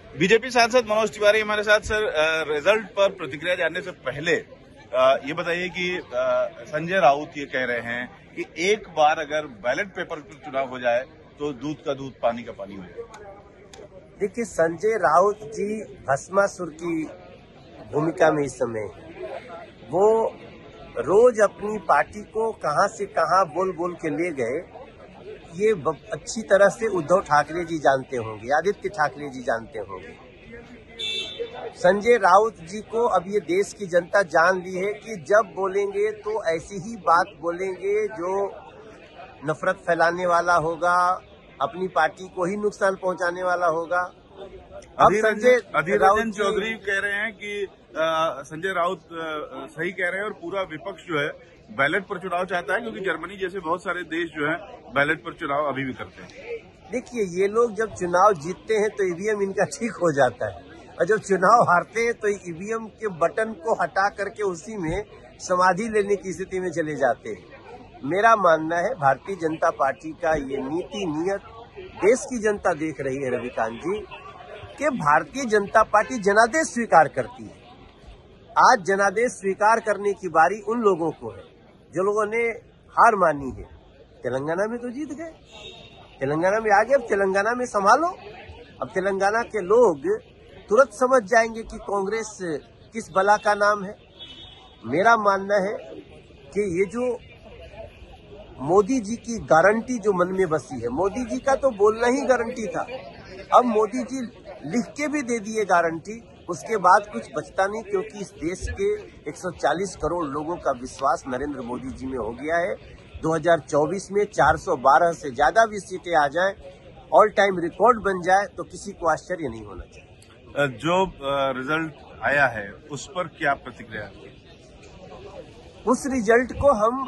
BJP सांसद मनोज तिवारी हमारे साथ। सर, रिजल्ट पर प्रतिक्रिया जानने से पहले ये बताइए कि संजय राउत ये कह रहे हैं कि एक बार अगर बैलेट पेपर पर चुनाव हो जाए तो दूध का दूध पानी का पानी हो जाए। देखिए, संजय राउत जी भस्मासुर की भूमिका में इस समय वो रोज अपनी पार्टी को कहां से कहां बोल बोल के ले गए, ये अच्छी तरह से उद्धव ठाकरे जी जानते होंगे, आदित्य ठाकरे जी जानते होंगे। संजय राउत जी को अब ये देश की जनता जान ली है कि जब बोलेंगे तो ऐसी ही बात बोलेंगे जो नफरत फैलाने वाला होगा, अपनी पार्टी को ही नुकसान पहुंचाने वाला होगा। अब अधीर रंजन चौधरी कह रहे हैं कि संजय राउत सही कह रहे हैं और पूरा विपक्ष जो है बैलेट पर चुनाव चाहता है, क्योंकि जर्मनी जैसे बहुत सारे देश जो है बैलेट पर चुनाव अभी भी करते हैं। देखिए, ये लोग जब चुनाव जीतते हैं तो ईवीएम इनका ठीक हो जाता है, और जब चुनाव हारते हैं तो ईवीएम के बटन को हटा करके उसी में समाधि लेने की स्थिति में चले जाते हैं। मेरा मानना है भारतीय जनता पार्टी का ये नीति नियत देश की जनता देख रही है रविकांत जी, कि भारतीय जनता पार्टी जनादेश स्वीकार करती है। आज जनादेश स्वीकार करने की बारी उन लोगों को है जो लोगों ने हार मानी है। तेलंगाना में तो जीत गए, तेलंगाना में आ गए, अब तेलंगाना में संभालो। अब तेलंगाना के लोग तुरंत समझ जाएंगे कि कांग्रेस किस बला का नाम है। मेरा मानना है कि ये जो मोदी जी की गारंटी जो मन में बसी है, मोदी जी का तो बोलना ही गारंटी था, अब मोदी जी लिख के भी दे दिए गारंटी, उसके बाद कुछ बचता नहीं, क्योंकि इस देश के 140 करोड़ लोगों का विश्वास नरेंद्र मोदी जी में हो गया है। 2024 में 412 से ज्यादा भी सीटें आ जाएं, ऑल टाइम रिकॉर्ड बन जाए, तो किसी को आश्चर्य नहीं होना चाहिए। जो रिजल्ट आया है उस पर क्या प्रतिक्रिया है? उस रिजल्ट को हम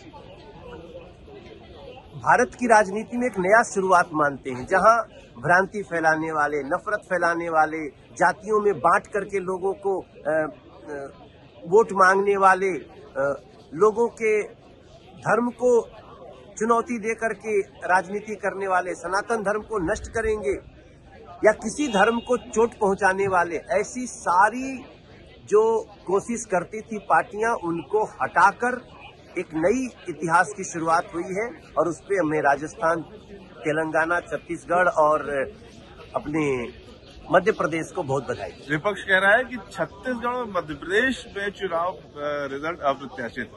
भारत की राजनीति में एक नया शुरुआत मानते हैं, जहां भ्रांति फैलाने वाले, नफरत फैलाने वाले, जातियों में बांट करके लोगों को वोट मांगने वाले, लोगों के धर्म को चुनौती दे करके राजनीति करने वाले, सनातन धर्म को नष्ट करेंगे या किसी धर्म को चोट पहुंचाने वाले, ऐसी सारी जो कोशिश करती थी पार्टियां, उनको हटाकर एक नई इतिहास की शुरुआत हुई है। और उस पे हमें राजस्थान, तेलंगाना, छत्तीसगढ़ और अपने मध्य प्रदेश को बहुत बधाई। विपक्ष कह रहा है कि छत्तीसगढ़ और मध्य प्रदेश में चुनाव रिजल्ट अप्रत्याशित।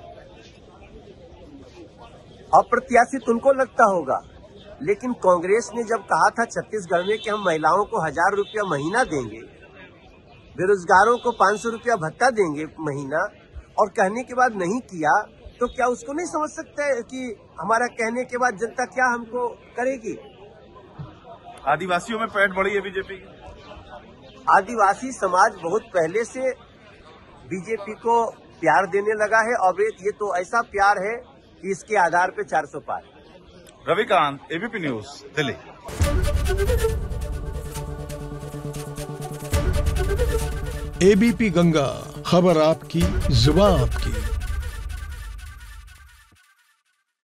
अप्रत्याशित उनको लगता होगा, लेकिन कांग्रेस ने जब कहा था छत्तीसगढ़ में कि हम महिलाओं को 1000 रुपया महीना देंगे, बेरोजगारों को 500 रुपया भत्ता देंगे महीना, और कहने के बाद नहीं किया, तो क्या उसको नहीं समझ सकते कि हमारा कहने के बाद जनता क्या हमको करेगी? आदिवासियों में पैठ बढ़ी है बीजेपी की। आदिवासी समाज बहुत पहले से बीजेपी को प्यार देने लगा है, और ये तो ऐसा प्यार है कि इसके आधार पे 400 पार। Ravikant, ABP news, Delhi. ABP Ganga, खबर आपकी, जुबान आपकी।